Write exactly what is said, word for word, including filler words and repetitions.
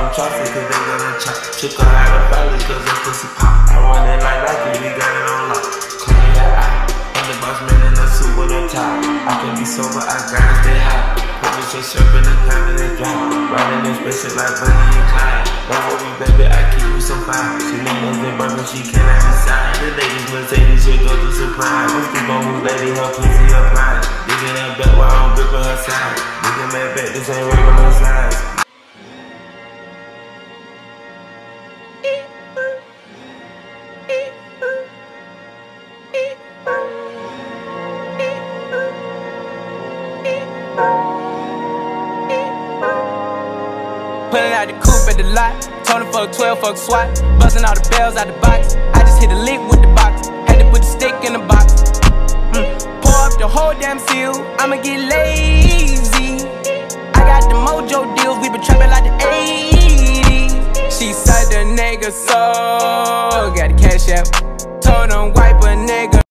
them choppers, cause they gonna chop. Took her out of valley, cause that pussy pop. I run it like Nike, we got it on lock. Clean your eye, I'm the boss man in a suit with a tie. I can be sober, I gotta stay high. Put me so sharp in the confident drive. Riding in spaceship like Bonnie and Clyde. Don't worry, baby, I keep you some fire. She knows the burden, she cannot decide. The ladies will take this shit, go to surprise. Let's keep on who's lady, her pussy applied. Digging that back while I'm gripping her side. Digging that back, this ain't regular size. Pulling out the coupe at the lot, Tony fuck twelve, fuck SWAT. Busting all the bells out the box. I just hit a lick with the box. Had to put the stick in the box. Mm. Pour up the whole damn seal. I'ma get lazy. I got the mojo deals. We been trapping like the eighties. She said the nigga so got the cash out.